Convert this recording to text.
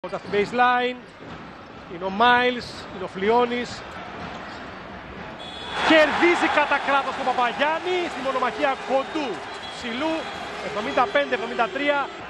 κοντά στην baseline. Είναι ο Miles, είναι ο Φλιώνης. Κερδίζει κατά κράτος τον Παπαγιάννη στη μονομαχία κοντού ψηλού. 75-73.